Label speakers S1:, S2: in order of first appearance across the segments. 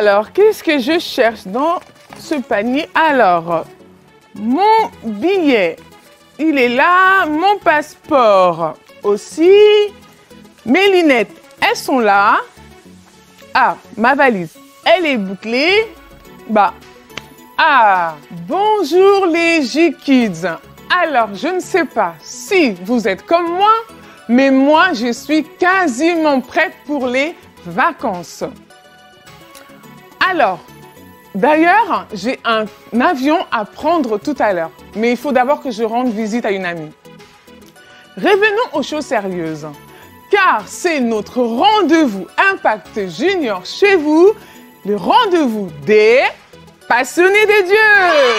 S1: Alors, qu'est-ce que je cherche dans ce panier? Alors, mon billet, il est là. Mon passeport aussi. Mes lunettes, elles sont là. Ah, ma valise, elle est bouclée. Bonjour les J-Kids. Alors, je ne sais pas si vous êtes comme moi, mais moi, je suis quasiment prête pour les vacances. Alors, d'ailleurs, j'ai un avion à prendre tout à l'heure, mais il faut d'abord que je rende visite à une amie. Revenons aux choses sérieuses, car c'est notre rendez-vous Impact Junior chez vous, le rendez-vous des passionnés de Dieu.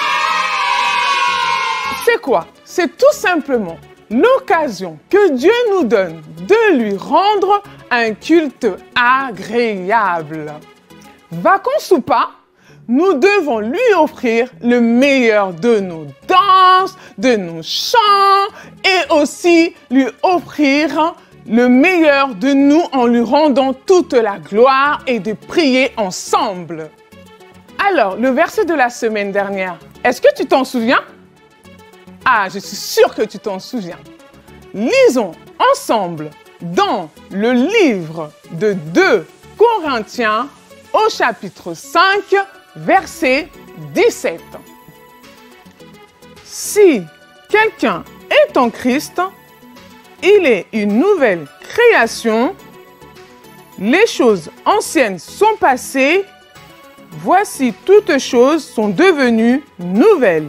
S1: C'est quoi? C'est tout simplement l'occasion que Dieu nous donne de lui rendre un culte agréable. Vacances ou pas, nous devons lui offrir le meilleur de nos danses, de nos chants et aussi lui offrir le meilleur de nous en lui rendant toute la gloire et de prier ensemble. Alors, le verset de la semaine dernière, est-ce que tu t'en souviens? Ah, je suis sûre que tu t'en souviens. Lisons ensemble dans le livre de 2 Corinthiens au chapitre 5, verset 17. Si quelqu'un est en Christ, il est une nouvelle création. Les choses anciennes sont passées. Voici, toutes choses sont devenues nouvelles.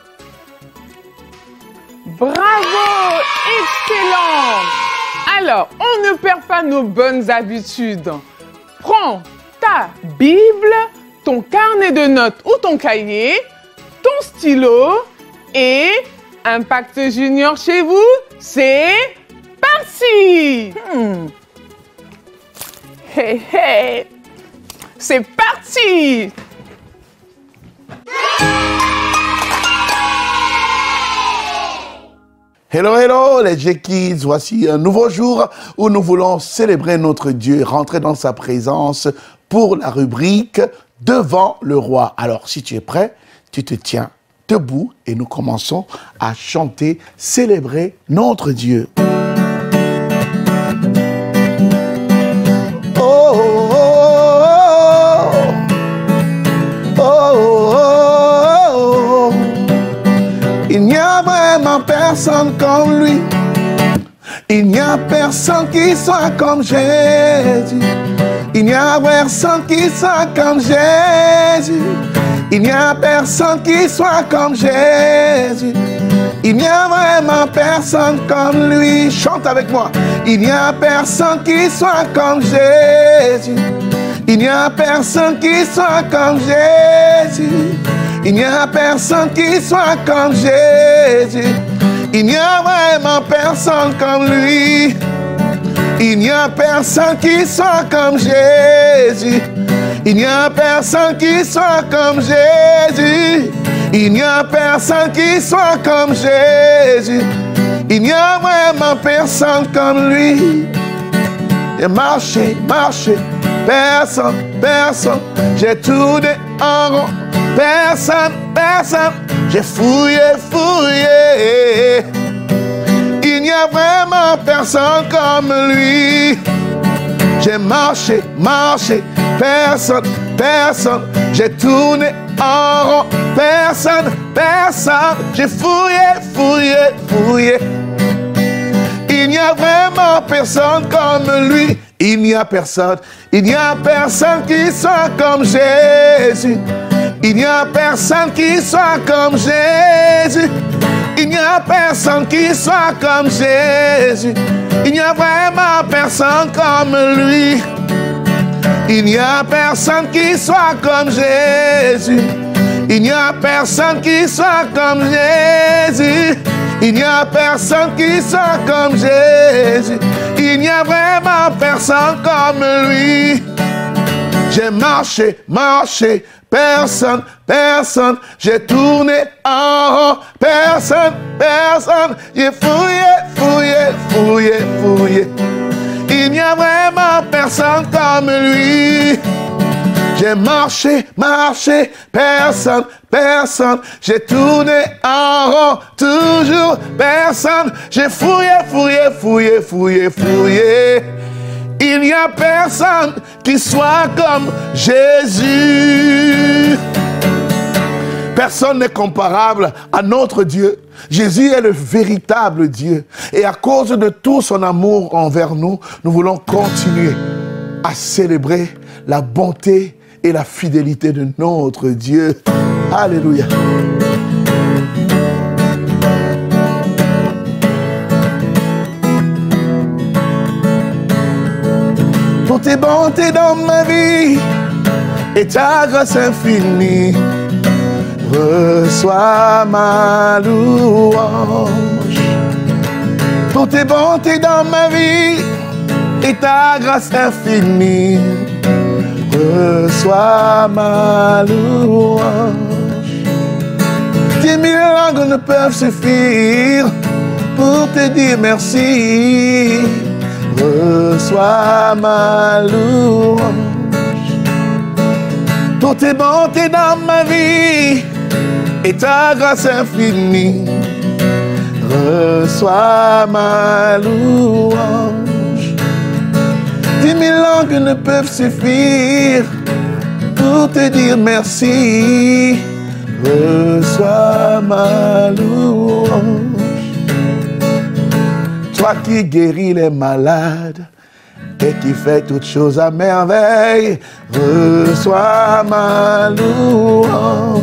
S1: Bravo! Excellent! Alors, on ne perd pas nos bonnes habitudes. Prends ta Bible, ton carnet de notes ou ton cahier, ton stylo et Impact Junior chez vous, c'est parti! Hey, hey! C'est parti!
S2: Hello, hello, les J-Kids. Voici un nouveau jour où nous voulons célébrer notre Dieu, rentrer dans sa présence pour la rubrique Devant le roi. Alors, si tu es prêt, tu te tiens debout et nous commençons à chanter, célébrer notre Dieu. Il n'y a vraiment personne comme lui. Il n'y a personne qui soit comme Jésus. Il n'y a personne qui soit comme Jésus. Il n'y a personne qui soit comme Jésus. Il n'y a vraiment personne comme lui. Chante avec moi. Il n'y a personne qui soit comme Jésus. Il n'y a personne qui soit comme Jésus. Il n'y a personne qui soit comme Jésus. Il n'y a vraiment personne comme lui. Il n'y a personne qui soit comme Jésus. Il n'y a personne qui soit comme Jésus. Il n'y a personne qui soit comme Jésus. Il n'y a vraiment personne comme lui. J'ai marché, marché, personne, personne. J'ai tourné en rond. Personne, personne, j'ai fouillé, fouillé. Il n'y a vraiment personne comme lui. J'ai marché, marché, personne, personne. J'ai tourné en rond. Personne, personne. J'ai fouillé, fouillé, fouillé. Il n'y a vraiment personne comme lui. Il n'y a personne qui soit comme Jésus. Il n'y a personne qui soit comme Jésus. Il n'y a personne qui soit comme Jésus. Il n'y a vraiment personne comme lui. Il n'y a personne qui soit comme Jésus. Il n'y a personne qui soit comme Jésus. Il n'y a personne qui soit comme Jésus. Il n'y a vraiment personne comme lui. J'ai marché, marché, personne, personne. J'ai tourné en rond, personne, personne. J'ai fouillé, fouillé, fouillé, fouillé. Il n'y a vraiment personne comme lui. J'ai marché, marché, personne, personne. J'ai tourné en rond, toujours personne. J'ai fouillé, fouillé, fouillé, fouillé, fouillé. Il n'y a personne qui soit comme Jésus. Personne n'est comparable à notre Dieu. Jésus est le véritable Dieu. Et à cause de tout son amour envers nous, nous voulons continuer à célébrer la bonté et la fidélité de notre Dieu. Alléluia. Pour tes bontés dans ma vie et ta grâce infinie, reçois ma louange. Pour tes bontés dans ma vie et ta grâce infinie, reçois ma louange. 10 000 langues ne peuvent suffire pour te dire merci. Reçois ma louange. Pour tes bontés dans ma vie et ta grâce infinie, reçois ma louange. 10 000 langues ne peuvent suffire pour te dire merci. Reçois ma louange. Toi qui guéris les malades et qui fait toutes choses à merveille, reçois ma louange.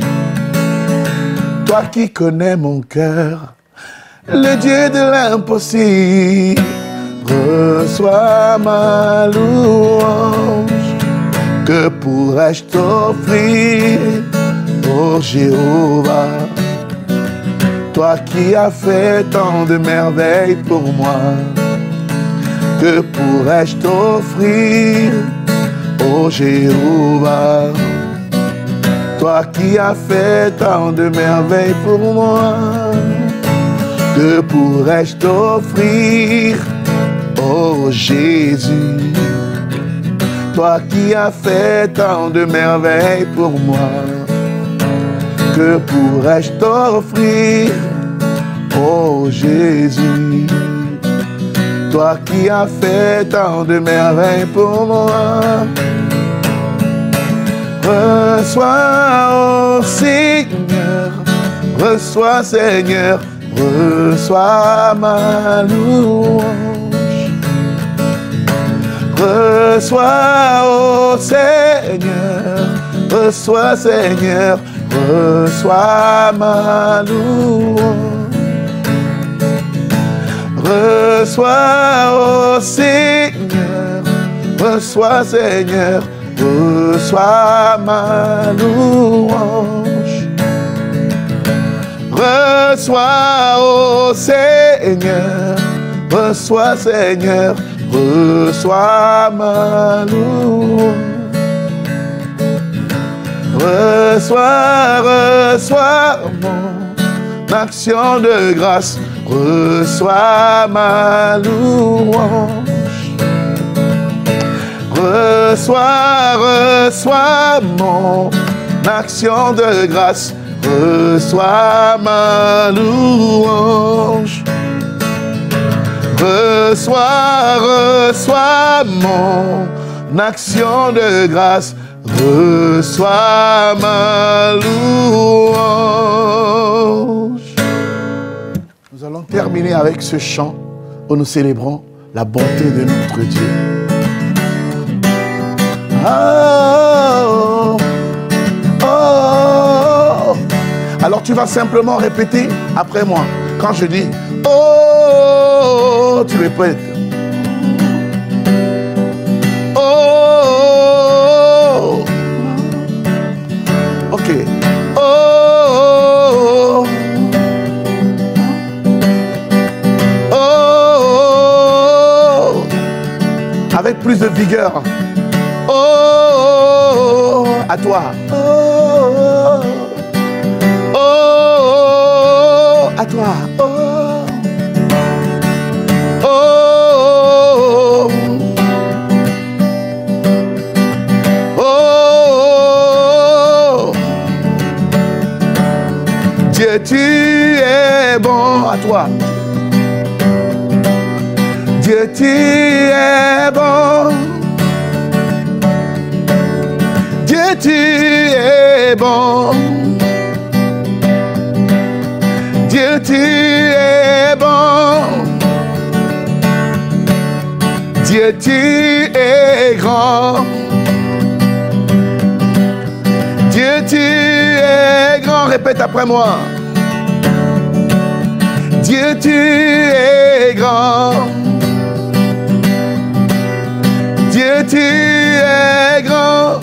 S2: Toi qui connais mon cœur, le Dieu de l'impossible, reçois ma louange. Que pourrais-je t'offrir, ô Jéhovah? Toi qui as fait tant de merveilles pour moi, que pourrais-je t'offrir, ô Jéhovah? Toi qui as fait tant de merveilles pour moi, que pourrais-je t'offrir, ô Jésus? Toi qui as fait tant de merveilles pour moi, que pourrais-je t'offrir, ô Jésus? Toi qui as fait tant de merveilles pour moi, reçois, ô Seigneur, reçois, Seigneur, reçois ma louange. Reçois, ô Seigneur, reçois, Seigneur, reçois ma louange. Reçois, ô Seigneur, reçois, Seigneur, reçois ma louange. Reçois, ô Seigneur, reçois, Seigneur, reçois ma louange. Reçois, reçois mon action de grâce, reçois ma louange. Reçois, reçois mon action de grâce, reçois ma louange. Reçois, reçois mon action de grâce, reçois ma louange. Nous allons terminer avec ce chant où nous célébrons la bonté de notre Dieu. Oh, oh, oh. Alors tu vas simplement répéter après moi. Quand je dis oh, tu répètes. Oh, ok. Oh, oh, avec plus de vigueur. Oh, à toi. Oh, oh, à toi. Oh, oh, oh, Dieu, tu es bon. À toi. Dieu, tu es bon. Dieu, tu es bon. Dieu, tu es bon. Dieu, tu es grand. Dieu, tu es grand. Répète après moi. Dieu, tu es grand. Dieu, tu es grand.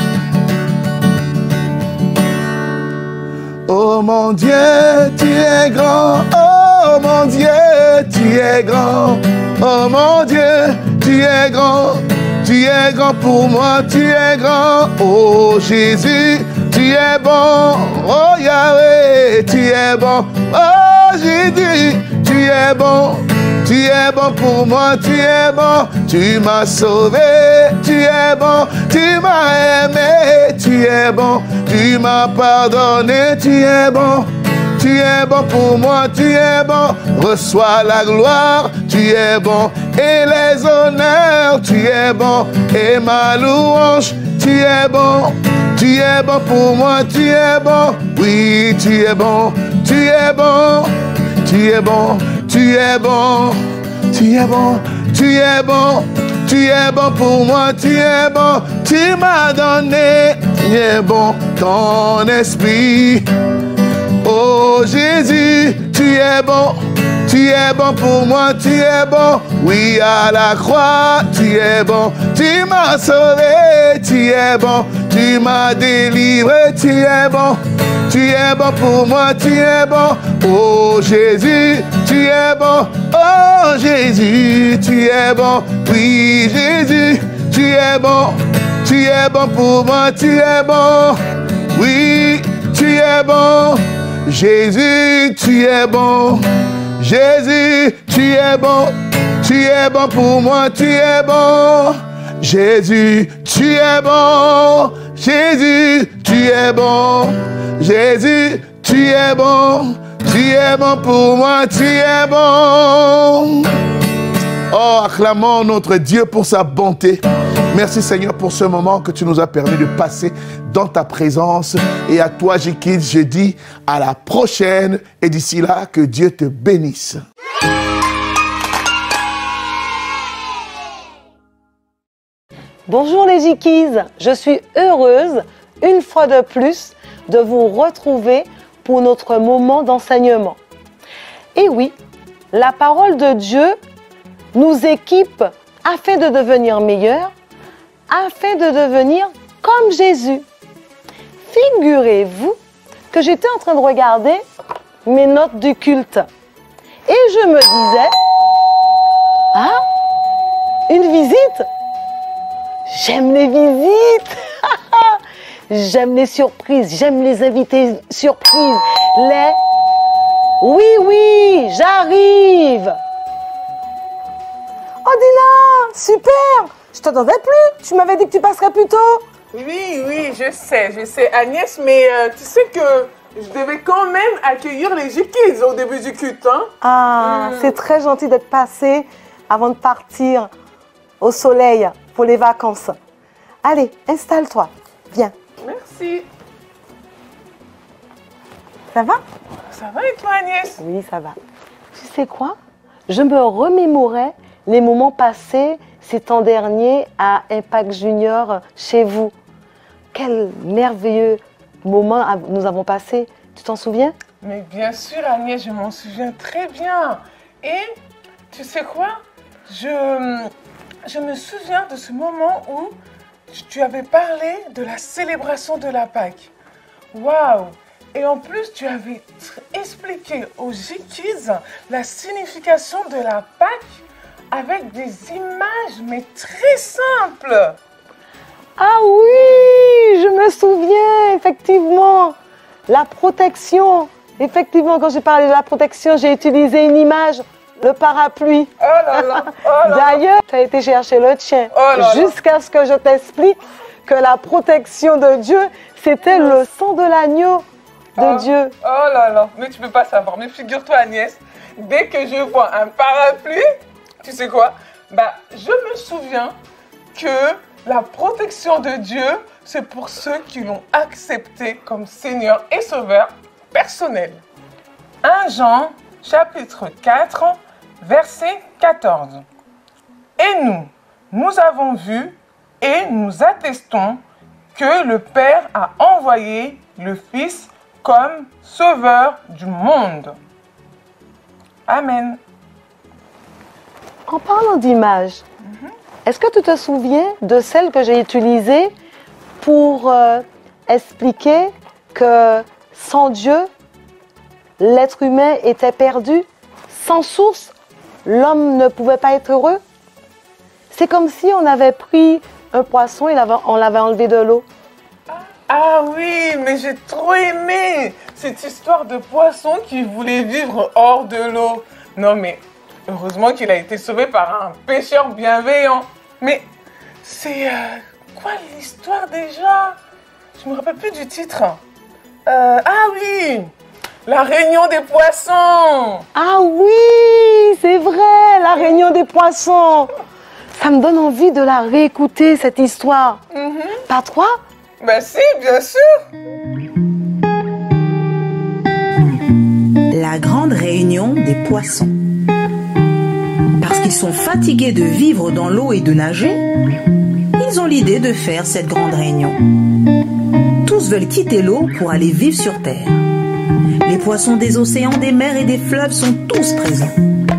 S2: Oh mon Dieu, tu es grand. Oh mon Dieu, tu es grand. Oh mon Dieu, tu es grand. Tu es grand pour moi, tu es grand. Oh Jésus, tu es bon. Oh Yahweh, tu es bon. Oh Jésus, tu es bon. Tu es bon pour moi, tu es bon. Tu m'as sauvé, tu es bon. Tu m'as aimé, tu es bon. Tu m'as pardonné, tu es bon. Tu es bon pour moi, tu es bon. Reçois la gloire, tu es bon. Et les honneurs, tu es bon. Et ma louange, tu es bon. Tu es bon pour moi, tu es bon. Oui, tu es bon. Tu es bon. Tu es bon. Tu es bon. Tu es bon. Tu es bon. Tu es bon pour moi, tu es bon. Tu m'as donné, tu es bon, ton esprit. Oh Jésus, tu es bon. Tu es bon pour moi, tu es bon. Oui, à la croix, tu es bon. Tu m'as sauvé, tu es bon. Tu m'as délivré, tu es bon. Tu es bon pour moi, tu es bon. Oh Jésus, tu es bon. Oh Jésus, tu es bon. Oui, Jésus, tu es bon. Tu es bon pour moi, tu es bon. Oui, tu es bon. Jésus, tu es bon. Jésus, tu es bon. Tu es bon pour moi, tu es bon. Jésus, tu es bon. Jésus, tu es bon. Jésus, tu es bon. Tu es bon pour moi, tu es bon. Oh, acclamons notre Dieu pour sa bonté. Merci Seigneur pour ce moment que tu nous as permis de passer dans ta présence. Et à toi, J-Kids, je dis à la prochaine. Et d'ici là, que Dieu te bénisse.
S3: Bonjour les J-Kids, je suis heureuse, une fois de plus, de vous retrouver pour notre moment d'enseignement. Et oui, la parole de Dieu nous équipe afin de devenir meilleurs, afin de devenir comme Jésus. Figurez-vous que j'étais en train de regarder mes notes du culte et je me disais, ah, une visite? J'aime les visites, j'aime les surprises, j'aime les invités surprises, oui, j'arrive. Oh Dina, super, je t'attendais plus, tu m'avais dit que tu passerais plus tôt.
S1: Oui, je sais Agnès, mais tu sais que je devais quand même accueillir les J-Kids au début du culte, hein?
S3: Ah, c'est très gentil d'être passé avant de partir au soleil pour les vacances. Allez, installe-toi, viens.
S1: Merci.
S3: Ça va?
S1: Ça va et toi Agnès?
S3: Oui, ça va. Tu sais quoi? Je me remémorais les moments passés ces temps derniers à Impact Junior chez vous. Quel merveilleux moment nous avons passé. Tu t'en souviens?
S1: Mais bien sûr Agnès, je m'en souviens très bien. Et tu sais quoi? Je me souviens de ce moment où tu avais parlé de la célébration de la Pâque. Waouh! Et en plus, tu avais expliqué aux J-Kids la signification de la Pâque avec des images, mais très simples.
S3: Ah oui, je me souviens, effectivement. La protection. Effectivement, quand j'ai parlé de la protection, j'ai utilisé une image. Le parapluie.
S1: Oh là là, oh là.
S3: D'ailleurs, tu as été chercher le tien jusqu'à ce que je t'explique que la protection de Dieu, c'était le sang de l'agneau de Dieu.
S1: Oh là là, mais tu peux pas savoir. Mais figure-toi Agnès, dès que je vois un parapluie, tu sais quoi? Bah, je me souviens que la protection de Dieu, c'est pour ceux qui l'ont accepté comme Seigneur et Sauveur personnel. 1 Jean, chapitre 4, verset 14. Et nous avons vu et nous attestons que le Père a envoyé le Fils comme Sauveur du monde. Amen.
S3: En parlant d'image, est-ce que tu te souviens de celle que j'ai utilisée pour expliquer que sans Dieu, l'être humain était perdu? Sans source, l'homme ne pouvait pas être heureux? C'est comme si on avait pris un poisson et on l'avait enlevé de l'eau.
S1: Ah oui, mais j'ai trop aimé cette histoire de poisson qui voulait vivre hors de l'eau. Non mais, heureusement qu'il a été sauvé par un pêcheur bienveillant. Mais c'est quoi l'histoire déjà? Je me rappelle plus du titre. Ah oui, la réunion des poissons.
S3: Ah oui, c'est vrai, la réunion des poissons. Ça me donne envie de la réécouter, cette histoire. Pas toi?
S1: Ben si, bien sûr.
S4: La grande réunion des poissons. Parce qu'ils sont fatigués de vivre dans l'eau et de nager, ils ont l'idée de faire cette grande réunion. Tous veulent quitter l'eau pour aller vivre sur terre. Les poissons des océans, des mers et des fleuves sont tous présents.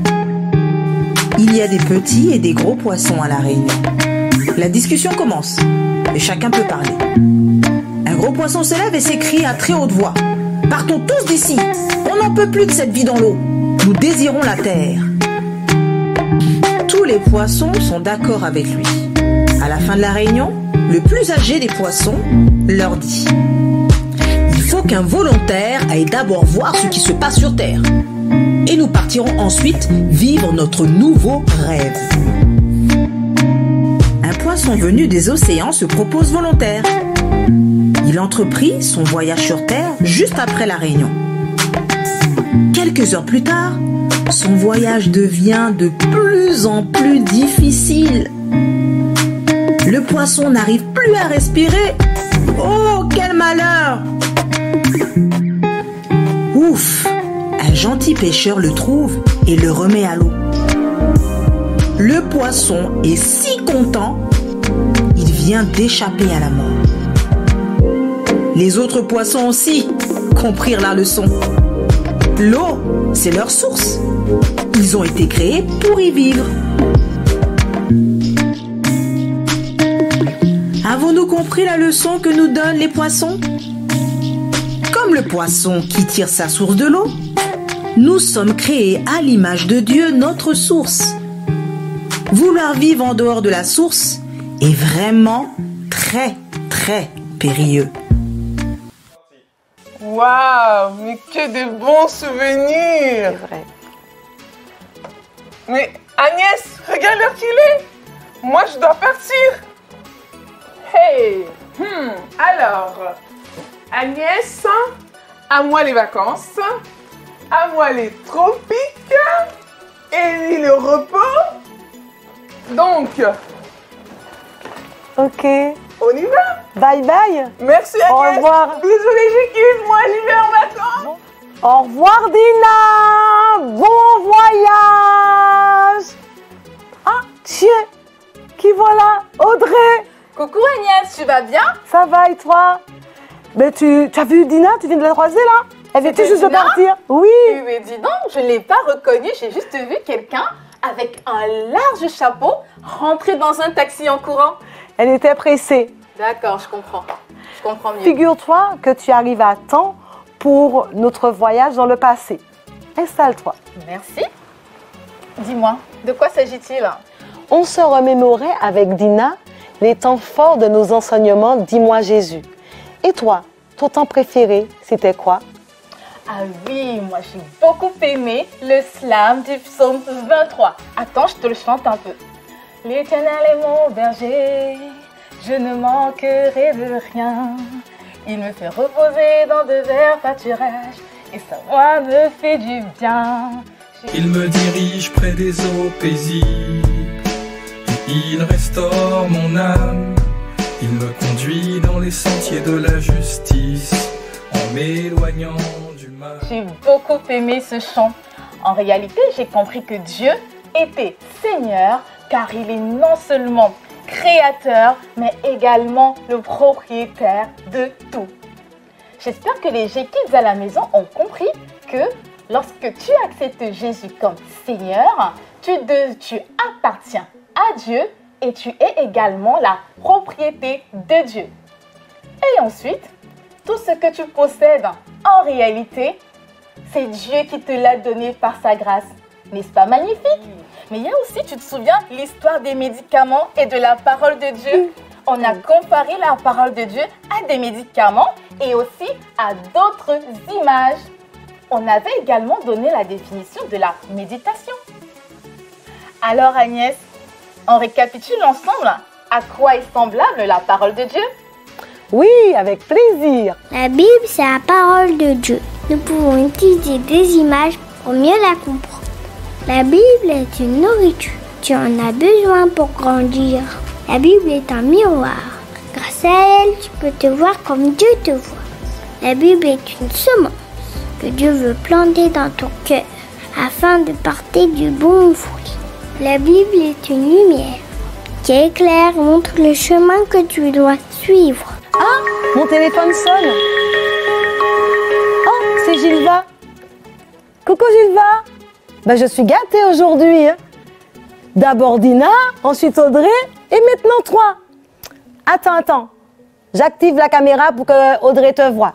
S4: Il y a des petits et des gros poissons à la réunion. La discussion commence et chacun peut parler. Un gros poisson se lève et s'écrie à très haute voix: « Partons tous d'ici, on n'en peut plus de cette vie dans l'eau. Nous désirons la terre. » Tous les poissons sont d'accord avec lui. À la fin de la réunion, le plus âgé des poissons leur dit: « Il faut qu'un volontaire aille d'abord voir ce qui se passe sur terre. Et nous partirons ensuite vivre notre nouveau rêve. » Un poisson venu des océans se propose volontaire. Il entreprit son voyage sur terre juste après la réunion. Quelques heures plus tard, son voyage devient de plus en plus difficile. Le poisson n'arrive plus à respirer. Oh, quel malheur! Ouf! Un gentil pêcheur le trouve et le remet à l'eau. Le poisson est si content, il vient d'échapper à la mort. Les autres poissons aussi comprirent la leçon. L'eau, c'est leur source. Ils ont été créés pour y vivre. Avons-nous compris la leçon que nous donnent les poissons? Comme le poisson qui tire sa source de l'eau, nous sommes créés à l'image de Dieu, notre source. Vouloir vivre en dehors de la source est vraiment très, très périlleux.
S1: Waouh, mais que de bons souvenirs.
S3: C'est vrai.
S1: Mais Agnès, regarde l'heure qu'il est. Moi, je dois partir. Hey, alors, Agnès, à moi les vacances, à moi les tropiques et le repos. Donc,
S3: Ok.
S1: on y va.
S3: Bye bye.
S1: Merci Agnès.
S3: Au revoir.
S1: Bisous les G-Kids, moi j'y vais en vacances.
S3: Au revoir Dina. Bon voyage. Ah, tiens. Qui voilà? Audrey.
S5: Coucou Agnès, tu vas bien?
S3: Ça va et toi? Mais tu as vu Dina? Tu viens de la croiser là? Elle vient tout
S5: C'était
S3: juste de
S5: Dina?
S3: partir. Oui.
S5: Mais dis donc, je ne l'ai pas reconnue, j'ai juste vu quelqu'un avec un large chapeau rentrer dans un taxi en courant.
S3: Elle était pressée.
S5: D'accord, je comprends. Je comprends mieux.
S3: Figure-toi que tu arrives à temps pour notre voyage dans le passé. Installe-toi.
S5: Merci. Dis-moi, de quoi s'agit-il?
S3: On se remémorait avec Dina les temps forts de nos enseignements Dis-moi Jésus. Et toi, ton temps préféré, c'était quoi?
S5: Ah oui, moi j'ai beaucoup aimé le slam du psaume 23. Attends, je te le chante un peu. L'Éternel est mon berger, je ne manquerai de rien. Il me fait reposer dans de verts pâturages et sa voix me fait du bien.
S6: Il me dirige près des eaux paisibles. Il restaure mon âme. Il me conduit dans les sentiers de la justice en m'éloignant du mal.
S5: J'ai beaucoup aimé ce chant. En réalité, j'ai compris que Dieu était Seigneur car il est non seulement créateur, mais également le propriétaire de tout. J'espère que les G-Kids à la maison ont compris que lorsque tu acceptes Jésus comme Seigneur, tu appartiens à Dieu et tu es également la propriété de Dieu. Et ensuite, tout ce que tu possèdes en réalité, c'est Dieu qui te l'a donné par sa grâce. N'est-ce pas magnifique? Mais il y a aussi, tu te souviens, l'histoire des médicaments et de la parole de Dieu. On a comparé la parole de Dieu à des médicaments et aussi à d'autres images. On avait également donné la définition de la méditation. Alors Agnès, on récapitule ensemble à quoi est semblable la parole de Dieu?
S3: Oui, avec plaisir.
S7: La Bible, c'est la parole de Dieu. Nous pouvons utiliser des images pour mieux la comprendre. La Bible est une nourriture. Tu en as besoin pour grandir. La Bible est un miroir. Grâce à elle, tu peux te voir comme Dieu te voit. La Bible est une semence que Dieu veut planter dans ton cœur afin de porter du bon fruit. La Bible est une lumière qui éclaire et montre le chemin que tu dois suivre.
S3: Ah, mon téléphone sonne. Oh, c'est Gilva. Coucou Gilva. Je suis gâtée aujourd'hui. D'abord Dina, ensuite Audrey et maintenant toi. Attends. J'active la caméra pour que Audrey te voie.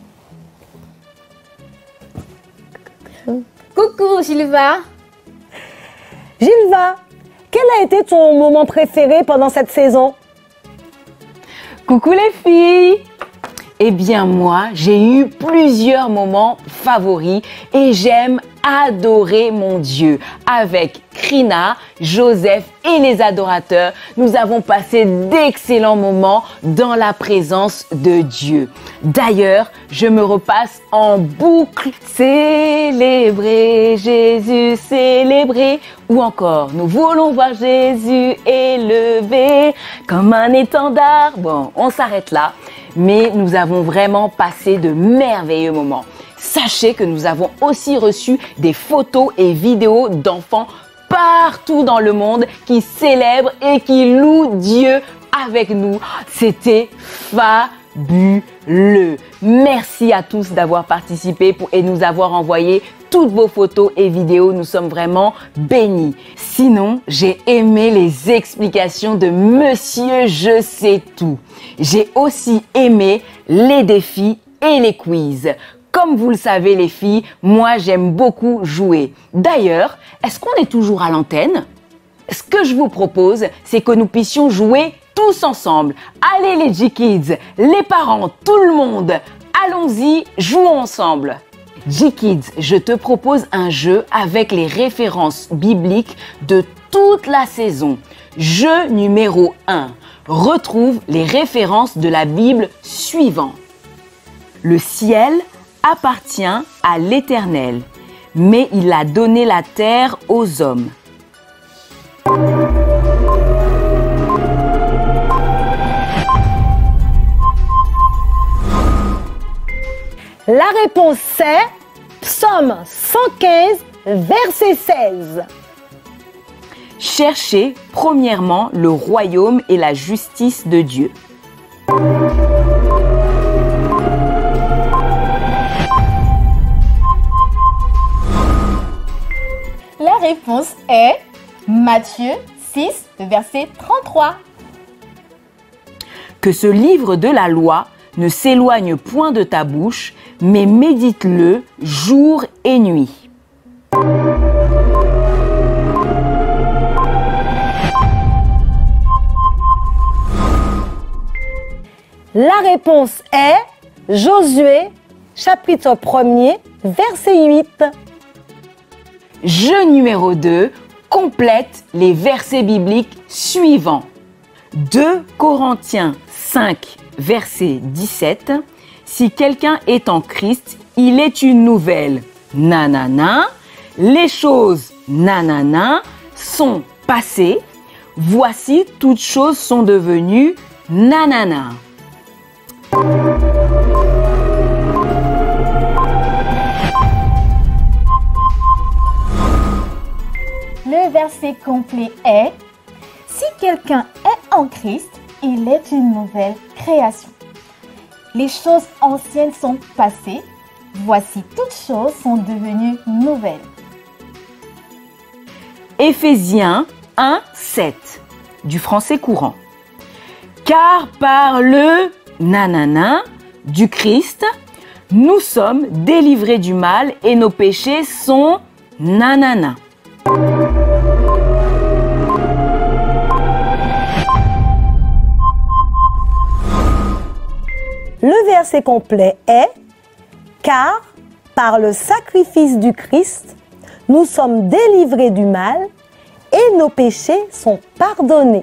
S5: Coucou Gilva.
S3: Gilva, quel a été ton moment préféré pendant cette saison?
S8: Coucou les filles! Eh bien moi, j'ai eu plusieurs moments favoris et j'aime adorer mon Dieu. Avec Krina, Joseph et les adorateurs, nous avons passé d'excellents moments dans la présence de Dieu. D'ailleurs, je me repasse en boucle. Célébrer Jésus, célébrer. Ou encore, nous voulons voir Jésus élevé comme un étendard. Bon, on s'arrête là. Mais nous avons vraiment passé de merveilleux moments. Sachez que nous avons aussi reçu des photos et vidéos d'enfants partout dans le monde qui célèbrent et qui louent Dieu avec nous. C'était fabuleux. Merci à tous d'avoir participé et nous avoir envoyé toutes vos photos et vidéos. Nous sommes vraiment bénis. Sinon, j'ai aimé les explications de Monsieur Je sais tout. J'ai aussi aimé les défis et les quiz. Comme vous le savez les filles, moi j'aime beaucoup jouer. D'ailleurs, est-ce qu'on est toujours à l'antenne? Ce que je vous propose, c'est que nous puissions jouer tous ensemble. Allez les G-Kids, les parents, tout le monde, allons-y, jouons ensemble. G-Kids, je te propose un jeu avec les références bibliques de toute la saison. Jeu numéro 1. Retrouve les références de la Bible suivant. Le ciel appartient à l'Éternel, mais il a donné la terre aux hommes.
S3: La réponse c'est Psaume 115, verset 16.
S8: Cherchez premièrement le royaume et la justice de Dieu.
S5: La réponse est Matthieu 6, verset 33.
S8: Que ce livre de la loi ne s'éloigne point de ta bouche, mais médite-le jour et nuit.
S3: La réponse est Josué, chapitre 1er, verset 8.
S8: Jeu numéro 2, complète les versets bibliques suivants. 2 Corinthiens 5, verset 17. Si quelqu'un est en Christ, il est une nouvelle. Nanana, les choses nanana sont passées. Voici, toutes choses sont devenues nanana.
S5: Le verset complet est: si quelqu'un est en Christ, il est une nouvelle création. Les choses anciennes sont passées. Voici, toutes choses sont devenues nouvelles.
S8: Éphésiens 1, 7 du français courant. Car par le nanana du Christ, nous sommes délivrés du mal et nos péchés sont nanana.
S3: Le verset complet est: car par le sacrifice du Christ, nous sommes délivrés du mal et nos péchés sont pardonnés.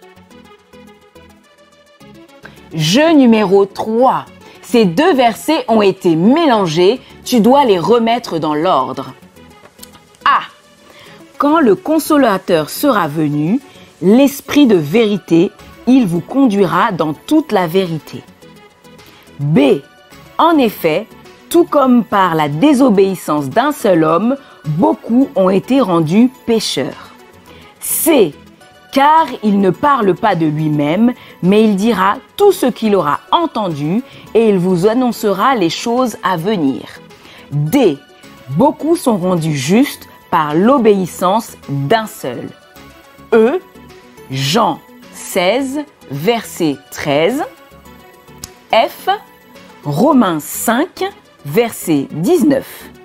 S8: Jeu numéro 3. Ces deux versets ont été mélangés, tu dois les remettre dans l'ordre. A. Quand le consolateur sera venu, l'esprit de vérité, il vous conduira dans toute la vérité. B. En effet, tout comme par la désobéissance d'un seul homme, beaucoup ont été rendus pécheurs. C. Car il ne parle pas de lui-même, mais il dira tout ce qu'il aura entendu et il vous annoncera les choses à venir. D. Beaucoup sont rendus justes par l'obéissance d'un seul. E. Jean 16, verset 13. F. Romains 5, verset 19.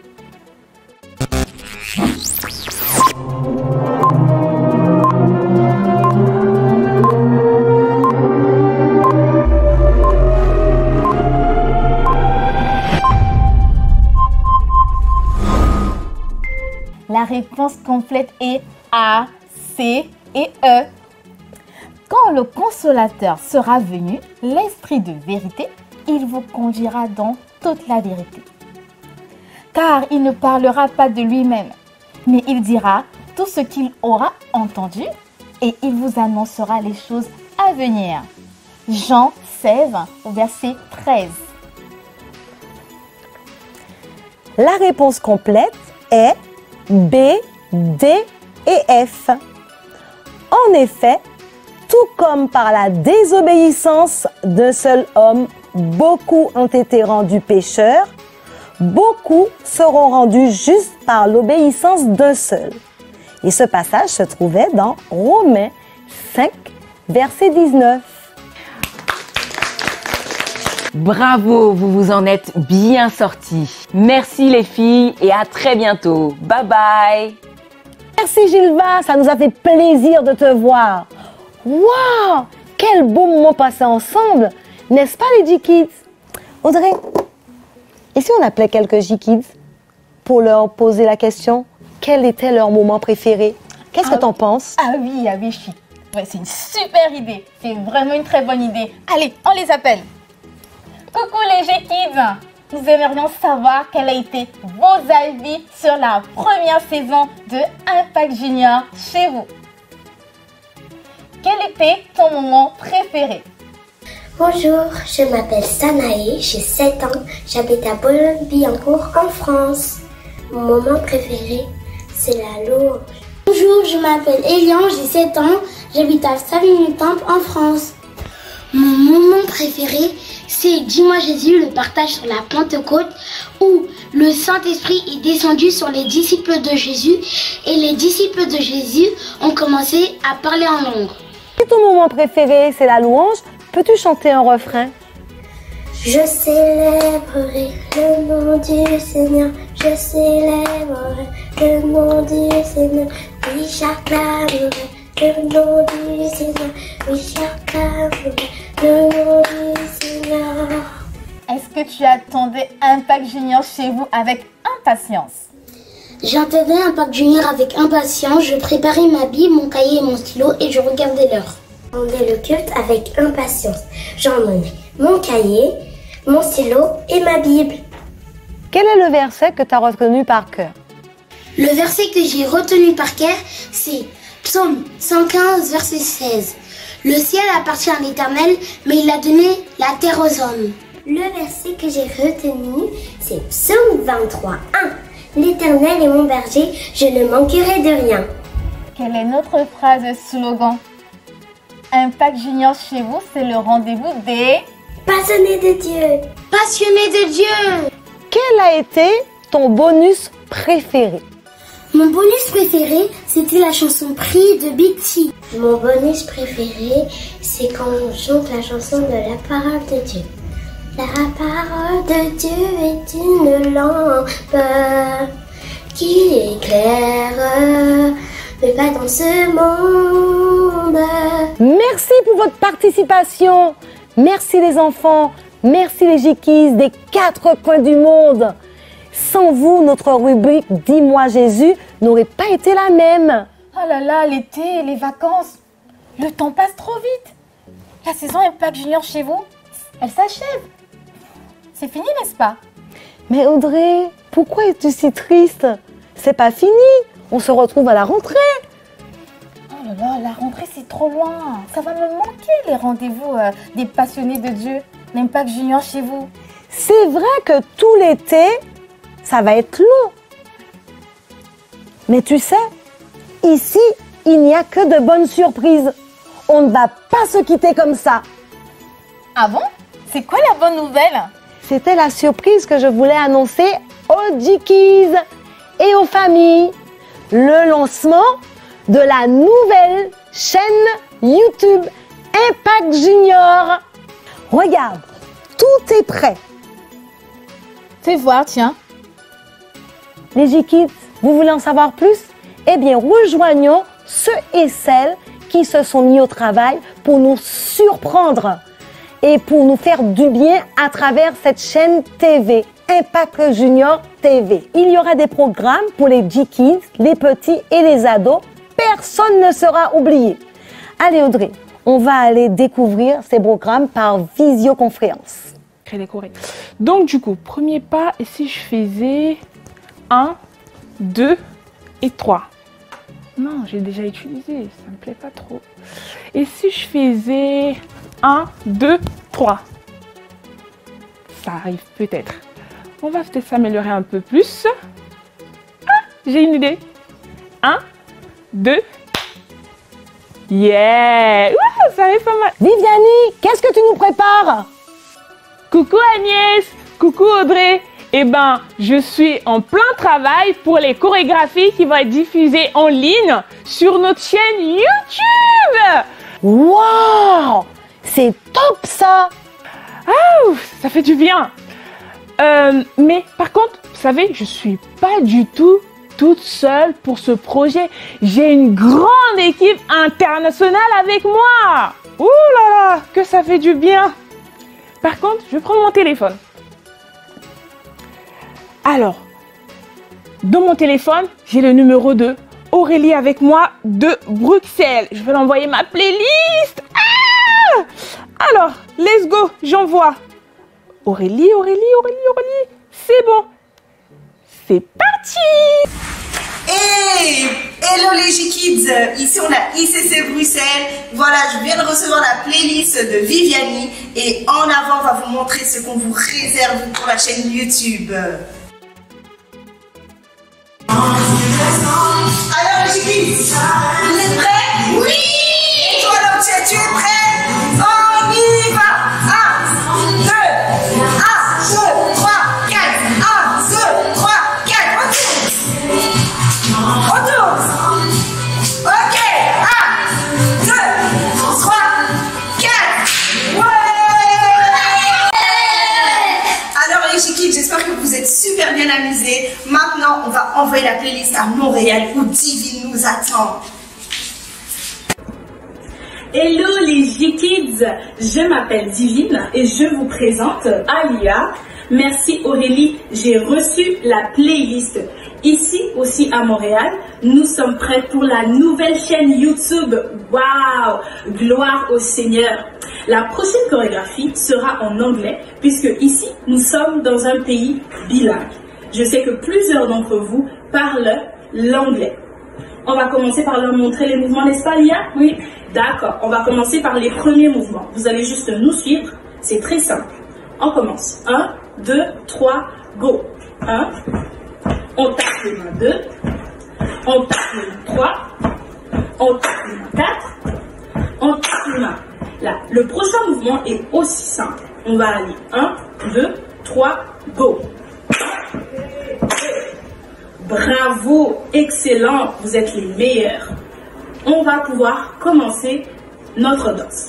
S5: La réponse complète est A, C et E. Quand le consolateur sera venu, l'esprit de vérité, il vous conduira dans toute la vérité. Car il ne parlera pas de lui-même, mais il dira tout ce qu'il aura entendu et il vous annoncera les choses à venir. Jean 16, verset 13.
S3: La réponse complète est B, D et F. En effet, tout comme par la désobéissance d'un seul homme, beaucoup ont été rendus pécheurs, beaucoup seront rendus justes par l'obéissance d'un seul. Et ce passage se trouvait dans Romains 5, verset 19.
S8: Bravo, vous vous en êtes bien sortis. Merci les filles et à très bientôt. Bye bye.
S3: Merci Gilva, ça nous a fait plaisir de te voir. Waouh, quel beau moment passé ensemble, n'est-ce pas les G-Kids? Audrey, et si on appelait quelques G-Kids pour leur poser la question, quel était leur moment préféré? Qu'est-ce que t'en penses?
S5: Ah oui, chic. Ouais, c'est une super idée. C'est vraiment une très bonne idée. Allez, on les appelle. Coucou les G-Kids. Nous aimerions savoir quel a été vos avis sur la première saison de Impact Junior chez vous. Quel était ton moment préféré?
S7: Bonjour, je m'appelle Sanae, j'ai 7 ans, j'habite à Boulogne-Billancourt en France. Mon moment préféré, c'est la louange. Bonjour, je m'appelle Elian, j'ai 7 ans, j'habite à Savigny-Temple en France. Mon moment préféré, c'est Dis-moi Jésus, le partage sur la Pentecôte où le Saint-Esprit est descendu sur les disciples de Jésus et les disciples de Jésus ont commencé à parler en langue.
S3: Si ton moment préféré, c'est la louange, peux-tu chanter un refrain?
S7: Je célébrerai le nom du Seigneur, je célébrerai le nom du Seigneur, oui j'acclamerai le nom du Seigneur, oui j'acclamerai le nom du Seigneur.
S5: Est-ce que tu attendais Impact Junior chez vous avec impatience?
S7: J'attendais Impact Junior avec impatience, je préparais ma Bible, mon cahier et mon stylo et je regardais l'heure. J'attendais le culte avec impatience. J'emmenais mon cahier, mon stylo et ma Bible.
S3: Quel est le verset que tu as retenu par cœur?
S7: Le verset que j'ai retenu par cœur, c'est Psaume 115, verset 16. Le ciel appartient à l'Éternel, mais il a donné la terre aux hommes. Le verset que j'ai retenu, c'est Psaume 23, 1. L'Éternel est mon berger, je ne manquerai de rien.
S5: Quelle est notre phrase slogan? Impact Junior chez vous, c'est le rendez-vous des
S7: passionnés de Dieu. Passionnés de Dieu.
S3: Quel a été ton bonus préféré?
S7: Mon bonus préféré, c'était la chanson Prie de Betty. Mon bonus préféré, c'est quand on chante la chanson de la parole de Dieu. La parole de Dieu est une lampe qui éclaire, mais pas dans ce monde.
S3: Merci pour votre participation. Merci les enfants. Merci les J-Kids des 4 coins du monde. Sans vous, notre rubrique Dis-moi Jésus n'aurait pas été la même.
S5: Oh là là, l'été, les vacances, le temps passe trop vite. La saison Impact Junior chez vous, elle s'achève. C'est fini, n'est-ce pas?
S3: Mais Audrey, pourquoi es-tu si triste? C'est pas fini, on se retrouve à la rentrée.
S5: Oh là là, la rentrée c'est trop loin. Ça va me manquer les rendez-vous des passionnés de Dieu, l'Impact Junior chez vous.
S3: C'est vrai que tout l'été, ça va être long. Mais tu sais, ici, il n'y a que de bonnes surprises. On ne va pas se quitter comme ça.
S5: Ah bon? C'est quoi la bonne nouvelle?
S3: C'était la surprise que je voulais annoncer aux J-Kids et aux familles. Le lancement de la nouvelle chaîne YouTube Impact Junior. Regarde, tout est prêt.
S5: Fais voir, tiens.
S3: Les J-Kids, vous voulez en savoir plus? Eh bien, rejoignons ceux et celles qui se sont mis au travail pour nous surprendre et pour nous faire du bien à travers cette chaîne TV, Impact Junior TV. Il y aura des programmes pour les J-Kids, les petits et les ados. Personne ne sera oublié. Allez Audrey, on va aller découvrir ces programmes par visioconférence.
S1: Donc du coup, premier pas, et si je faisais 1, 2 et 3? Non, j'ai déjà utilisé, ça me plaît pas trop. Et si je faisais 1, 2, 3? Ça arrive peut-être. On va peut-être s'améliorer un peu plus. Ah, j'ai une idée. 1, 2. Yeah! Ouh, ça arrive pas mal.
S3: Viviani, qu'est-ce que tu nous prépares?
S1: Coucou Agnès, coucou Audrey. Eh ben, je suis en plein travail pour les chorégraphies qui vont être diffusées en ligne sur notre chaîne YouTube.
S3: Waouh! C'est top ça!
S1: Ah, ça fait du bien. Mais par contre, vous savez, je suis pas du tout toute seule pour ce projet. J'ai une grande équipe internationale avec moi. Ouh là là, que ça fait du bien. Par contre, je prends mon téléphone. Alors, dans mon téléphone, j'ai le numéro de Aurélie avec moi de Bruxelles. Je vais l'envoyer ma playlist. Ah! Alors, let's go, j'envoie. Aurélie, c'est bon. C'est parti!
S9: Hey! Hello les J-Kids! Ici on a ICC Bruxelles. Voilà, je viens de recevoir la playlist de Viviani et en avant on va vous montrer ce qu'on vous réserve pour la chaîne YouTube. Alors les J-Kids, vous êtes prêts? Oui! Et toi l'objet, tu es prêt? On y va! 1, 2, 1, 2, 3, 4, 1, 2, 3, 4, on tourne! Ok! 1, 2, 3, 4! Ouais! Alors les J-Kids, j'espère que vous êtes super bien amusés. Maintenant, on va envoyer la playlist à Montréal où Divine nous attend.
S10: Hello les J-Kids, je m'appelle Divine et je vous présente Alia. Merci Aurélie, j'ai reçu la playlist Ici aussi à Montréal, nous sommes prêts pour la nouvelle chaîne YouTube. Waouh! Gloire au Seigneur! La prochaine chorégraphie sera en anglais puisque ici, nous sommes dans un pays bilingue. Je sais que plusieurs d'entre vous parlent l'anglais. On va commencer par leur montrer les mouvements, n'est-ce pas, Lia? Oui. D'accord, on va commencer par les premiers mouvements. Vous allez juste nous suivre, c'est très simple. On commence. 1, 2, 3, go. 1, on tape les mains 2, on tape les mains 3, on tape les mains 4, on tape les mains. Là, le prochain mouvement est aussi simple. On va aller 1, 2, 3, go. Bravo, excellent, vous êtes les meilleurs. On va pouvoir commencer notre danse.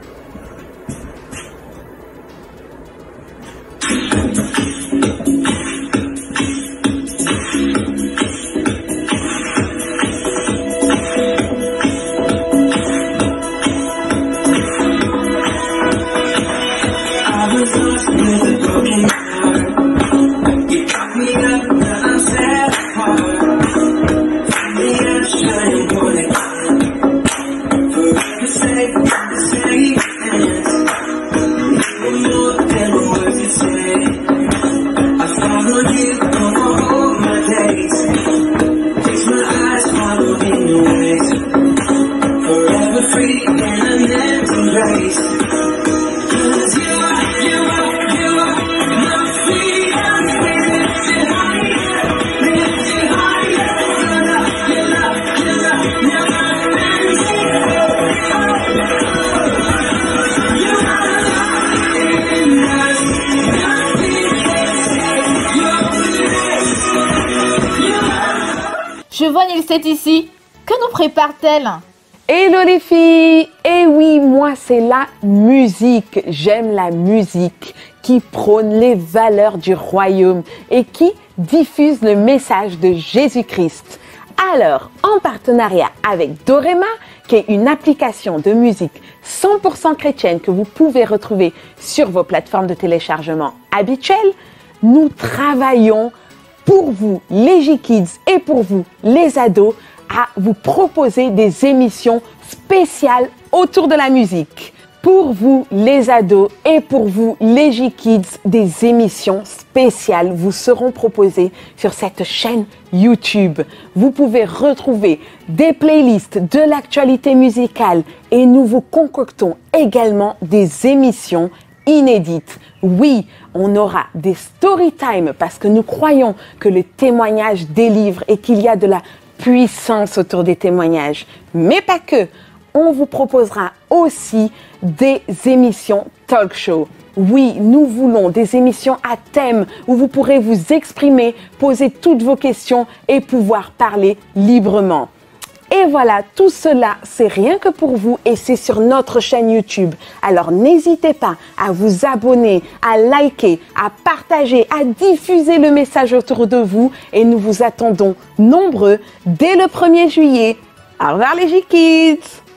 S5: Je vois Nilsette ici. Que nous prépare-t-elle?
S8: Hello les filles! Eh oui, moi c'est la musique. J'aime la musique qui prône les valeurs du royaume et qui diffuse le message de Jésus-Christ. Alors, en partenariat avec Dorema, qui est une application de musique 100% chrétienne que vous pouvez retrouver sur vos plateformes de téléchargement habituelles, nous travaillons pour vous, les J-Kids, et pour vous, les ados, à vous proposer des émissions spéciales autour de la musique. Pour vous, les ados, et pour vous, les J-Kids, des émissions spéciales vous seront proposées sur cette chaîne YouTube. Vous pouvez retrouver des playlists, de l'actualité musicale, et nous vous concoctons également des émissions inédites. Oui, on aura des story time parce que nous croyons que le témoignage délivre et qu'il y a de la puissance autour des témoignages. Mais pas que. On vous proposera aussi des émissions talk show. Oui, nous voulons des émissions à thème où vous pourrez vous exprimer, poser toutes vos questions et pouvoir parler librement. Et voilà, tout cela, c'est rien que pour vous et c'est sur notre chaîne YouTube. Alors n'hésitez pas à vous abonner, à liker, à partager, à diffuser le message autour de vous et nous vous attendons nombreux dès le 1er juillet. Au revoir les J-Kids!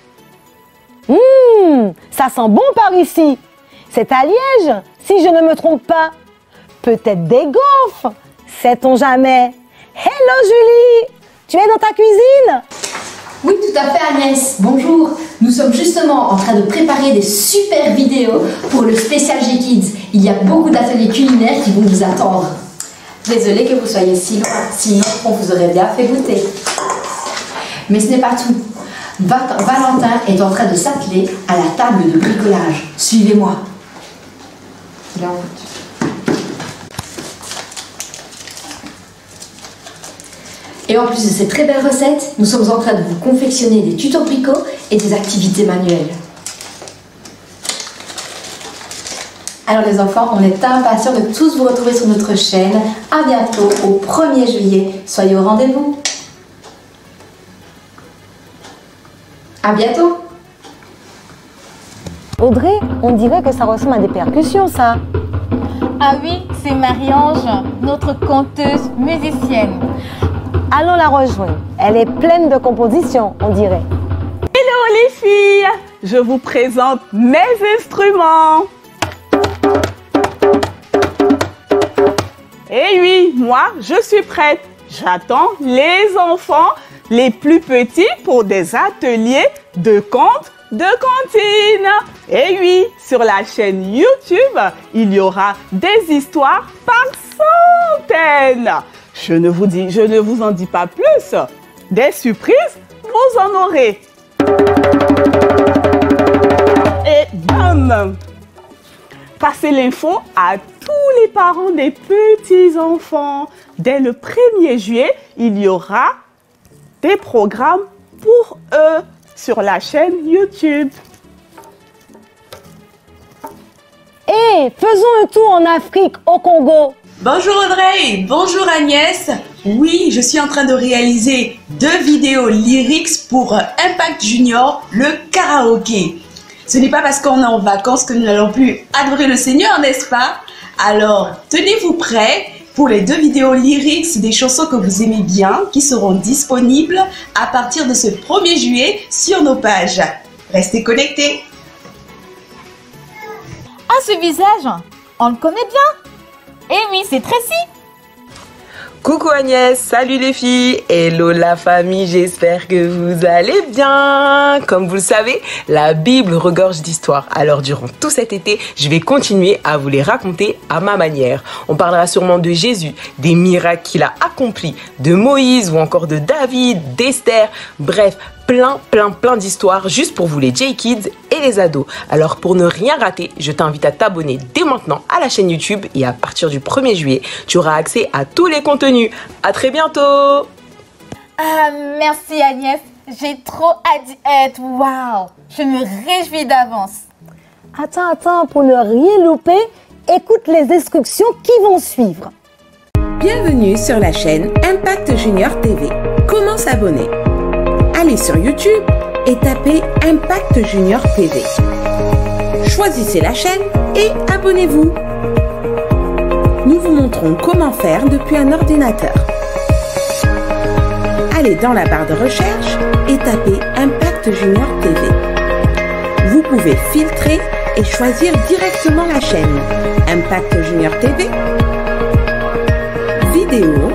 S3: Ça sent bon par ici. C'est à Liège, si je ne me trompe pas. Peut-être des gaufres, sait-on jamais. Hello Julie, tu es dans ta cuisine?
S11: Oui, tout à fait Agnès, bonjour. Nous sommes justement en train de préparer des super vidéos pour le spécial J-Kids. Il y a beaucoup d'ateliers culinaires qui vont vous attendre. Désolée que vous soyez si loin, sinon on vous aurait bien fait goûter. Mais ce n'est pas tout. Valentin est en train de s'atteler à la table de bricolage. Suivez-moi. Il est en route. Et en plus de ces très belles recettes, nous sommes en train de vous confectionner des tutos brico et des activités manuelles. Alors les enfants, on est impatients de tous vous retrouver sur notre chaîne. À bientôt au 1er juillet. Soyez au rendez-vous. À bientôt.
S3: Audrey, on dirait que ça ressemble à des percussions, ça.
S5: Ah oui, c'est Marie-Ange, notre conteuse musicienne.
S3: Allons la rejoindre. Elle est pleine de compositions, on dirait.
S1: Hello les filles, je vous présente mes instruments. Et oui, moi, je suis prête.
S12: J'attends les enfants les plus petits pour des ateliers de contes de cantine. Et oui, sur la chaîne YouTube, il y aura des histoires par centaines. Je ne vous en dis pas plus. Des surprises, vous en aurez. Et bam! Passez l'info à tous les parents des petits-enfants. Dès le 1er juillet, il y aura des programmes pour eux sur la chaîne YouTube.
S3: Et faisons un tour en Afrique, au Congo.
S13: Bonjour Audrey, bonjour Agnès. Oui, je suis en train de réaliser 2 vidéos lyrics pour Impact Junior, le karaoké. Ce n'est pas parce qu'on est en vacances que nous n'allons plus adorer le Seigneur, n'est-ce pas? Alors, tenez-vous prêts pour les 2 vidéos lyrics des chansons que vous aimez bien qui seront disponibles à partir de ce 1er juillet sur nos pages. Restez connectés.
S5: Ah, ce visage, on le connaît bien. Eh oui, c'est Tracy.
S14: Coucou Agnès, salut les filles, hello la famille, j'espère que vous allez bien. Comme vous le savez, la Bible regorge d'histoires. Alors durant tout cet été, je vais continuer à vous les raconter à ma manière. On parlera sûrement de Jésus, des miracles qu'il a accomplis, de Moïse ou encore de David, d'Esther, bref, plein d'histoires juste pour vous les J-Kids et les ados. Alors pour ne rien rater, je t'invite à t'abonner dès maintenant à la chaîne YouTube et à partir du 1er juillet, tu auras accès à tous les contenus. À très bientôt.
S5: Merci Agnès, j'ai trop hâte d'y être. Waouh, je me réjouis d'avance.
S3: Attends, pour ne rien louper, écoute les instructions qui vont suivre.
S15: Bienvenue sur la chaîne Impact Junior TV. Comment s'abonner? Allez sur YouTube et tapez Impact Junior TV. Choisissez la chaîne et abonnez-vous. Nous vous montrons comment faire depuis un ordinateur. Allez dans la barre de recherche et tapez Impact Junior TV. Vous pouvez filtrer et choisir directement la chaîne Impact Junior TV, vidéo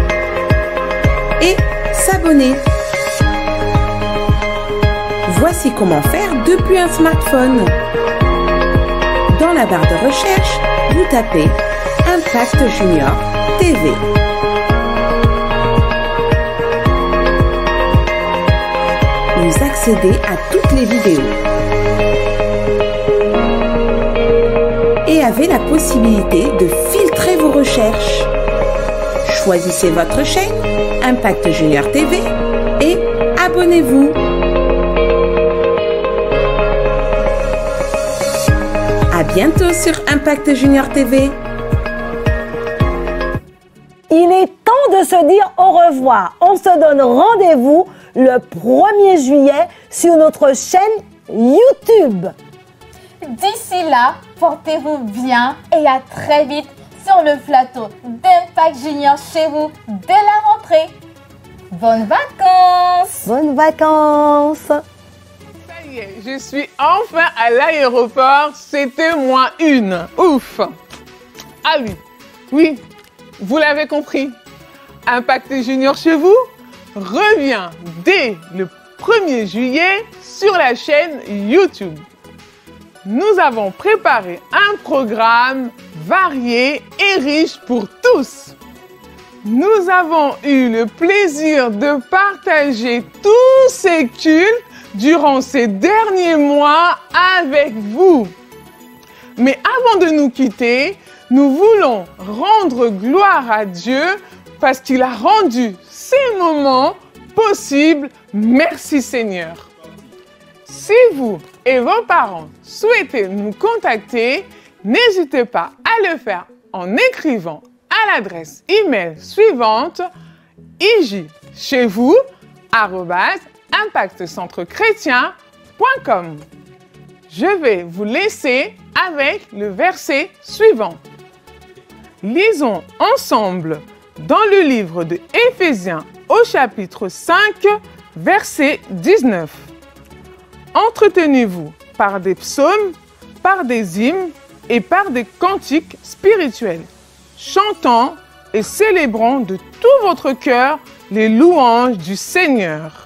S15: et s'abonner. Voici comment faire depuis un smartphone. Dans la barre de recherche, vous tapez Impact Junior TV. Vous accédez à toutes les vidéos et avez la possibilité de filtrer vos recherches. Choisissez votre chaîne Impact Junior TV et abonnez-vous. À bientôt sur Impact Junior TV.
S3: Il est temps de se dire au revoir. On se donne rendez-vous le 1er juillet sur notre chaîne YouTube.
S5: D'ici là, portez-vous bien et à très vite sur le plateau d'Impact Junior chez vous dès la rentrée. Bonnes vacances!
S3: Bonnes vacances!
S1: Ça y est, je suis enfin à l'aéroport. C'était -1. Ouf! Ah oui, vous l'avez compris. Impact Junior chez vous revient dès le 1er juillet sur la chaîne YouTube. Nous avons préparé un programme varié et riche pour tous. Nous avons eu le plaisir de partager tous ces cultes durant ces derniers mois avec vous. Mais avant de nous quitter, nous voulons rendre gloire à Dieu parce qu'il a rendu ces moments possibles. Merci Seigneur. Si vous et vos parents souhaitez nous contacter, n'hésitez pas à le faire en écrivant à l'adresse email suivante ijchezvous@impactcentrechrétien.com. Je vais vous laisser avec le verset suivant. Lisons ensemble dans le livre de Éphésiens au chapitre 5, verset 19. Entretenez-vous par des psaumes, par des hymnes et par des cantiques spirituels, chantant et célébrons de tout votre cœur les louanges du Seigneur.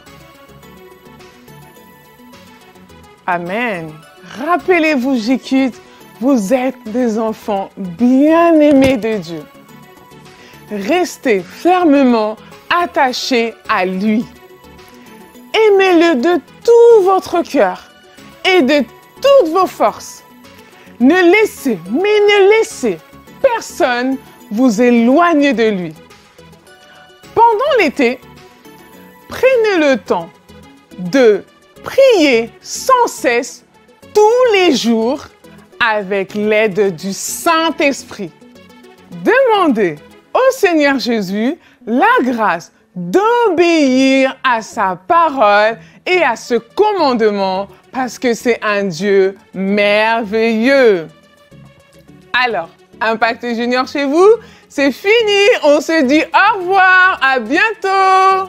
S1: Amen. Rappelez-vous, J-Kids, vous êtes des enfants bien-aimés de Dieu. Restez fermement attachés à lui. Aimez-le de tout votre cœur et de toutes vos forces. Ne laissez personne vous éloigner de lui. Pendant l'été, prenez le temps de prier sans cesse tous les jours avec l'aide du Saint-Esprit. Demandez au Seigneur Jésus la grâce d'obéir à sa parole et à ce commandement parce que c'est un Dieu merveilleux. Alors, Impact Junior chez vous, c'est fini. On se dit au revoir, à bientôt.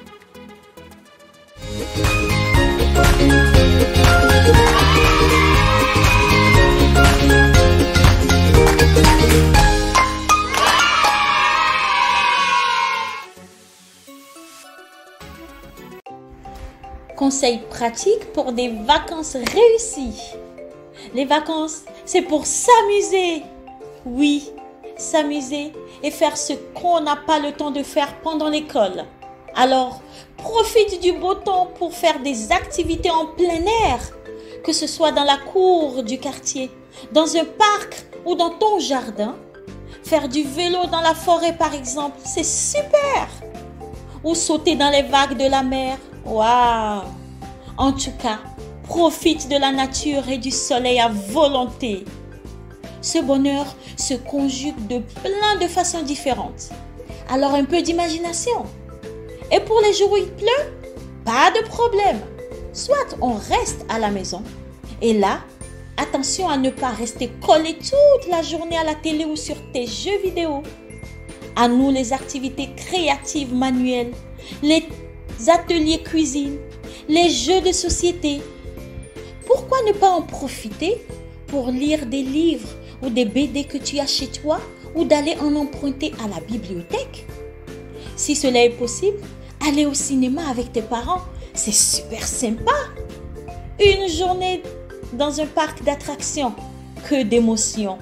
S16: Conseils pratiques pour des vacances réussies. Les vacances, c'est pour s'amuser. Oui, s'amuser et faire ce qu'on n'a pas le temps de faire pendant l'école. Alors, profite du beau temps pour faire des activités en plein air, que ce soit dans la cour du quartier, dans un parc ou dans ton jardin. Faire du vélo dans la forêt par exemple, c'est super. Ou sauter dans les vagues de la mer. Waouh! En tout cas, profite de la nature et du soleil à volonté. Ce bonheur se conjugue de plein de façons différentes. Alors un peu d'imagination. Et pour les jours où il pleut, pas de problème. Soit on reste à la maison. Et là, attention à ne pas rester collé toute la journée à la télé ou sur tes jeux vidéo. À nous les activités créatives manuelles, les ateliers cuisine, les jeux de société. Pourquoi ne pas en profiter pour lire des livres ou des BD que tu as chez toi ou d'aller en emprunter à la bibliothèque? Si cela est possible, aller au cinéma avec tes parents, c'est super sympa. Une journée dans un parc d'attractions, que d'émotions.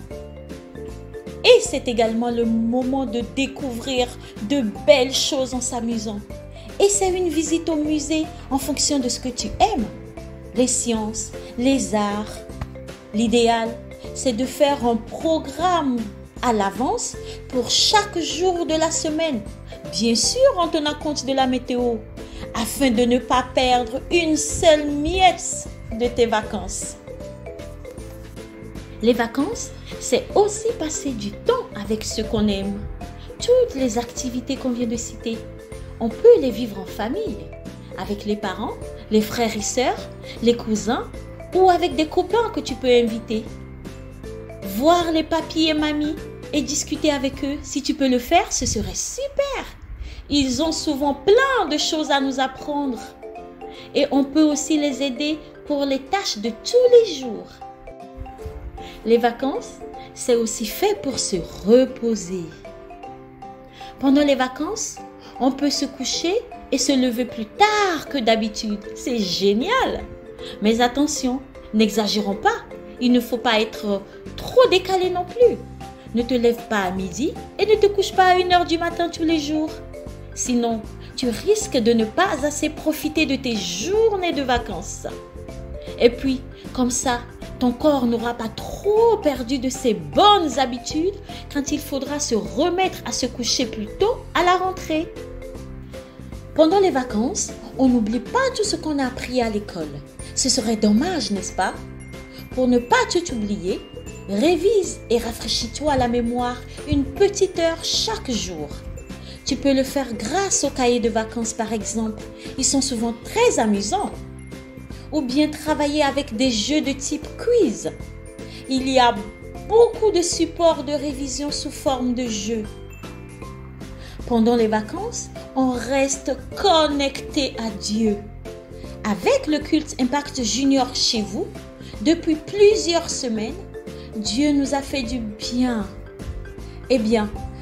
S16: Et c'est également le moment de découvrir de belles choses en s'amusant. Et c'est une visite au musée en fonction de ce que tu aimes. Les sciences, les arts. L'idéal, c'est de faire un programme à l'avance pour chaque jour de la semaine. Bien sûr, en tenant compte de la météo, afin de ne pas perdre une seule miette de tes vacances. Les vacances, c'est aussi passer du temps avec ceux qu'on aime. Toutes les activités qu'on vient de citer, on peut les vivre en famille, avec les parents, les frères et sœurs, les cousins ou avec des copains que tu peux inviter. Voir les papis et mamies et discuter avec eux, si tu peux le faire, ce serait super. Ils ont souvent plein de choses à nous apprendre. Et on peut aussi les aider pour les tâches de tous les jours. Les vacances, c'est aussi fait pour se reposer. Pendant les vacances, on peut se coucher et se lever plus tard que d'habitude. C'est génial. Mais attention, n'exagérons pas. Il ne faut pas être trop décalé non plus. Ne te lève pas à midi et ne te couche pas à 1h du matin tous les jours. Sinon, tu risques de ne pas assez profiter de tes journées de vacances. Et puis, comme ça, ton corps n'aura pas trop perdu de ses bonnes habitudes quand il faudra se remettre à se coucher plus tôt à la rentrée. Pendant les vacances, on n'oublie pas tout ce qu'on a appris à l'école. Ce serait dommage, n'est-ce pas? Pour ne pas tout oublier, révise et rafraîchis-toi la mémoire une petite heure chaque jour. Tu peux le faire grâce aux cahiers de vacances par exemple. Ils sont souvent très amusants. Ou bien travailler avec des jeux de type quiz. Il y a beaucoup de supports de révision sous forme de jeux. Pendant les vacances, on reste connecté à Dieu. Avec le culte Impact Junior chez vous, depuis plusieurs semaines, Dieu nous a fait du bien. Eh bien,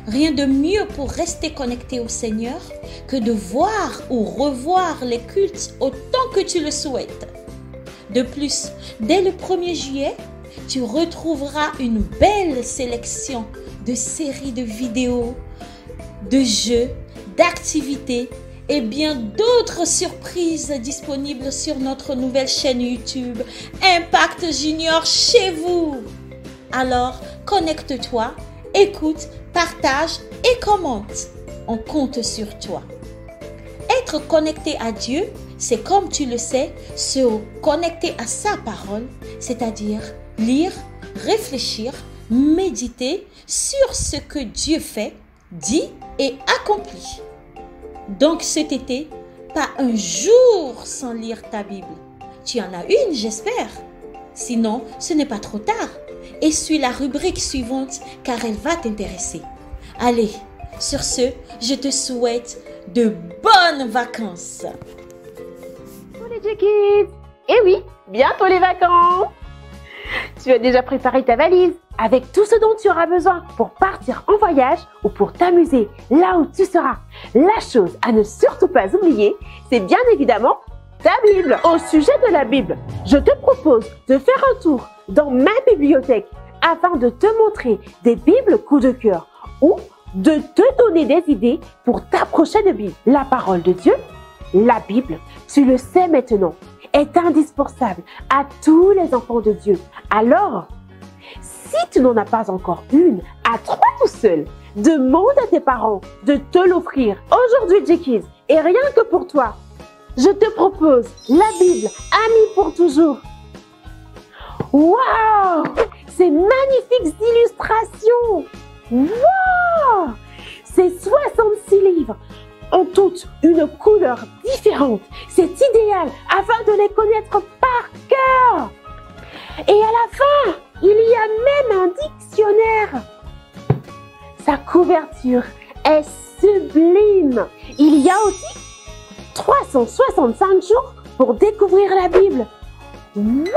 S16: Rien de mieux pour rester connecté au Seigneur que de voir ou revoir les cultes autant que tu le souhaites. De plus, dès le 1er juillet, tu retrouveras une belle sélection de séries de vidéos, de jeux, d'activités et bien d'autres surprises disponibles sur notre nouvelle chaîne YouTube Impact Junior chez vous. Alors, connecte-toi, écoute, partage et commente. On compte sur toi. Être connecté à Dieu, c'est comme tu le sais, se connecter à sa parole, c'est-à-dire lire, réfléchir, méditer sur ce que Dieu fait, dit et accomplit. Donc cet été, pas un jour sans lire ta Bible. Tu en as une, j'espère. Sinon, ce n'est pas trop tard. Et suis la rubrique suivante car elle va t'intéresser. Allez, sur ce, je te souhaite de bonnes vacances.
S17: Pour les J-Kids, eh oui, bientôt les vacances. Tu as déjà préparé ta valise avec tout ce dont tu auras besoin pour partir en voyage ou pour t'amuser là où tu seras. La chose à ne surtout pas oublier, c'est bien évidemment ta Bible. Au sujet de la Bible, je te propose de faire un tour dans ma bibliothèque afin de te montrer des Bibles coup de cœur ou de te donner des idées pour ta prochaine Bible. La parole de Dieu, la Bible, tu le sais maintenant, est indispensable à tous les enfants de Dieu. Alors, si tu n'en as pas encore une, à toi tout seul, demande à tes parents de te l'offrir. Aujourd'hui, J-Kids, et rien que pour toi, je te propose la Bible Amis pour toujours. Waouh! Ces magnifiques illustrations! Waouh! Ces 66 livres ont toutes une couleur différente. C'est idéal afin de les connaître par cœur. Et à la fin, il y a même un dictionnaire. Sa couverture est sublime. Il y a aussi 365 jours pour découvrir la Bible. Waouh!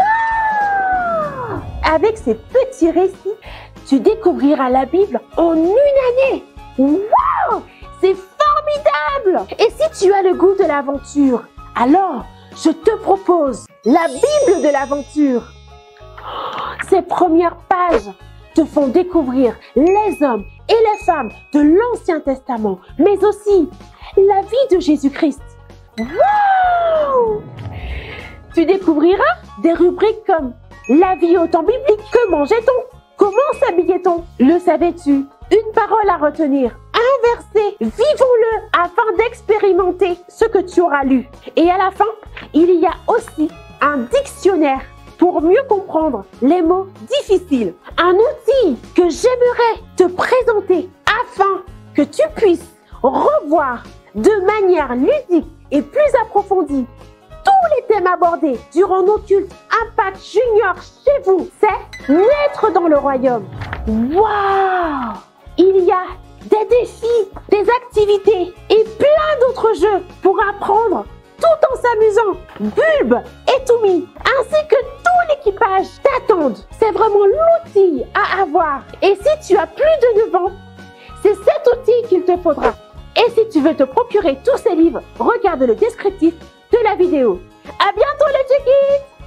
S17: Avec ces petits récits, tu découvriras la Bible en une année. Waouh! C'est formidable! Et si tu as le goût de l'aventure, alors je te propose la Bible de l'aventure. Ces premières pages te font découvrir les hommes et les femmes de l'Ancien Testament, mais aussi la vie de Jésus-Christ. Waouh! Tu découvriras des rubriques comme la vie au temps biblique, que mangeait-on, comment s'habillait-on, le savais-tu, une parole à retenir, un verset, vivons-le afin d'expérimenter ce que tu auras lu. Et à la fin, il y a aussi un dictionnaire pour mieux comprendre les mots difficiles. Un outil que j'aimerais te présenter afin que tu puisses revoir de manière ludique et plus approfondie tous les thèmes abordés durant nos cultes Impact Junior chez vous. C'est naître dans le royaume. Waouh! Il y a des défis, des activités et plein d'autres jeux pour apprendre tout en s'amusant. Bulbe et Toumi ainsi que tout l'équipage t'attendent. C'est vraiment l'outil à avoir. Et si tu as plus de 9 ans, c'est cet outil qu'il te faudra. Et si tu veux te procurer tous ces livres, regarde le descriptif de la vidéo. À bientôt les J-Kids!